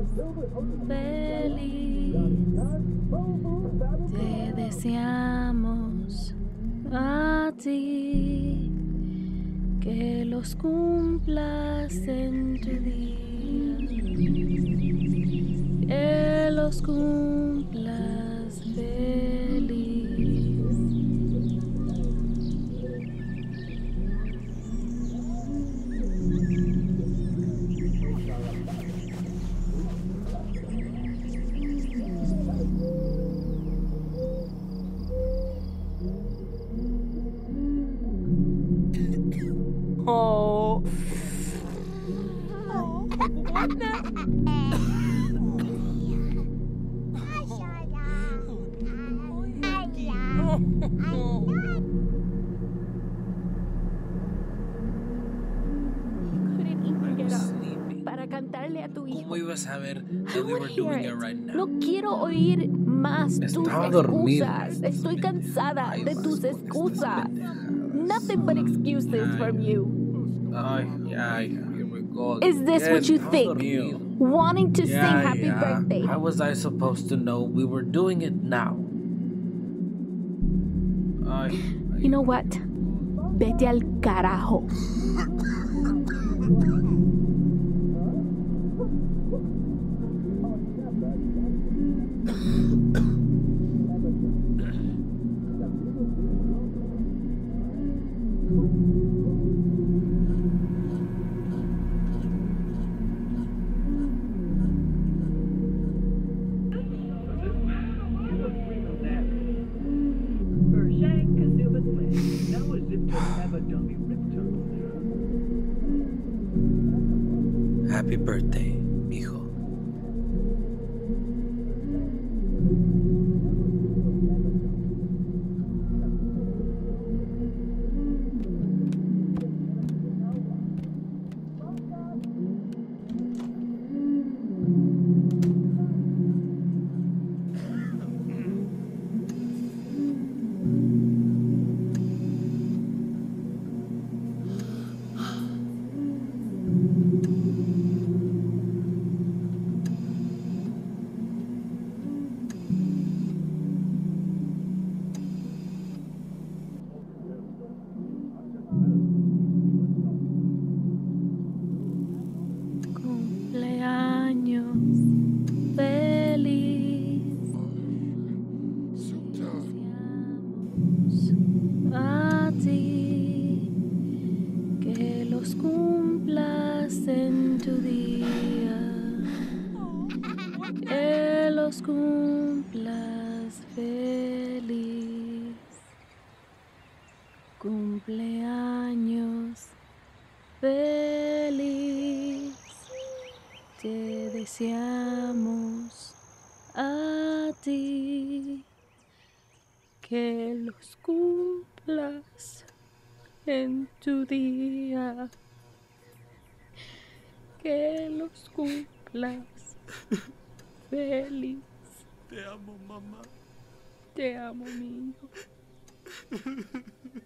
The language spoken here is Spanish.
feliz. Te deseamos a ti que los cumplas en tu día, que los cumplas feliz. Oh. Couldn't even get up para cantarle a tu hijo. ¿Cómo ibas a ver I that we wanna were hear doing it. it right now? No quiero oír más tus Estaba dormido. excusas. Estoy cansada Ay, de tus con estas excusas. pendejadas. Nothing but excuses Ay. from you. Ay, ya, here we go. Is this what you Dios think? mío. Wanting to sing Yeah, happy yeah. birthday. How was I supposed to know we were doing it now? Ay, You know what? Vete al carajo. happy birthday, mijo. Cumpleaños feliz. Deseamos a ti que los cumplas en tu día, que los cumplas feliz. Cumpleaños feliz. Te deseamos a ti que los cumplas en tu día, que los cumplas feliz. Te amo, mamá. Te amo, mi hijo.